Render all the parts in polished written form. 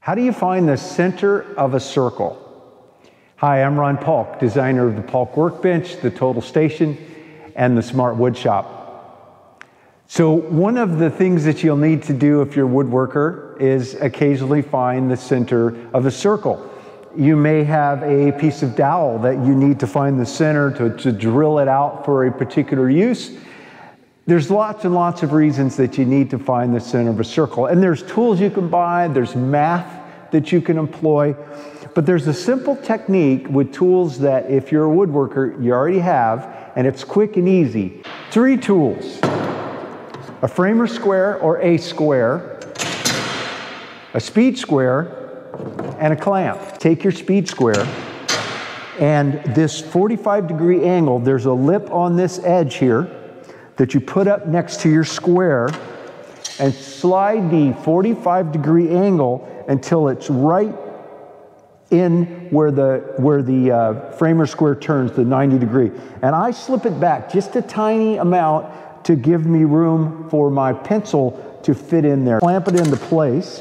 How do you find the center of a circle? Hi, I'm Ron Paulk, designer of the Paulk Workbench, the Total Station, and the Smart Wood Shop. So one of the things that you'll need to do if you're a woodworker is occasionally find the center of a circle. You may have a piece of dowel that you need to find the center to drill it out for a particular use. There's lots and lots of reasons that you need to find the center of a circle. And there's tools you can buy, there's math that you can employ, but there's a simple technique with tools that if you're a woodworker, you already have, and it's quick and easy. 3 tools: a framer square or a square, a speed square, and a clamp. Take your speed square, and this 45-degree angle, there's a lip on this edge here that you put up next to your square, and slide the 45-degree angle until it's right in where the framer square turns, the 90-degree. And I slip it back just a tiny amount to give me room for my pencil to fit in there. Clamp it into place.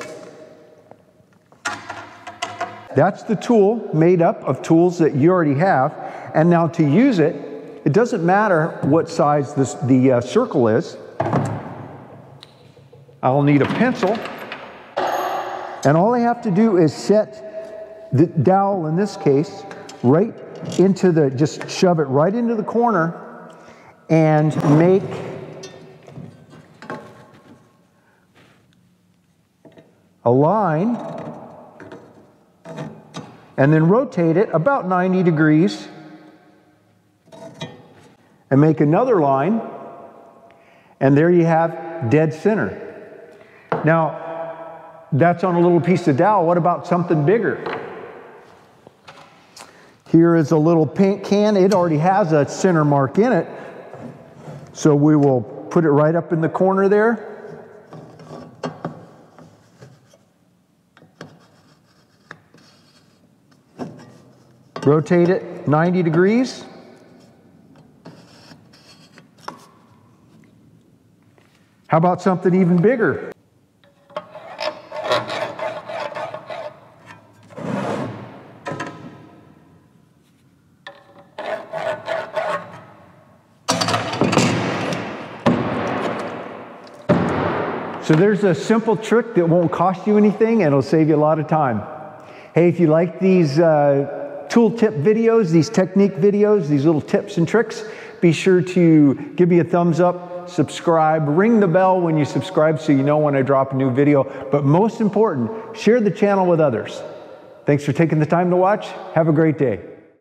That's the tool, made up of tools that you already have. And now to use it, it doesn't matter what size the circle is. I'll need a pencil. And all I have to do is set the dowel, in this case, right into just shove it right into the corner and make a line, and then rotate it about 90 degrees and make another line, and there you have dead center. Now, that's on a little piece of dowel. What about something bigger? Here is a little paint can. It already has a center mark in it, so we will put it right up in the corner there. Rotate it 90 degrees. How about something even bigger? So there's a simple trick that won't cost you anything and it'll save you a lot of time. Hey, if you like these tool tip videos, these technique videos, these little tips and tricks, be sure to give me a thumbs up, subscribe, ring the bell when you subscribe so you know when I drop a new video. But most important, share the channel with others. Thanks for taking the time to watch. Have a great day.